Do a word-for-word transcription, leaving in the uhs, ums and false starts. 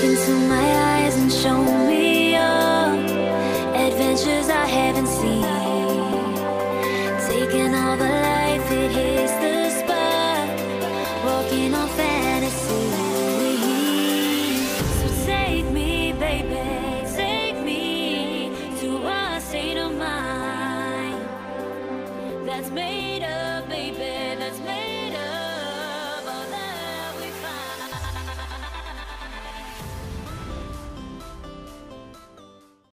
into my eyes and show me your adventures I haven't seen. Taking all the life, it hits the spot. Walking on fantasy. So take me, baby, take me to a state of mind that's made up, baby, that's made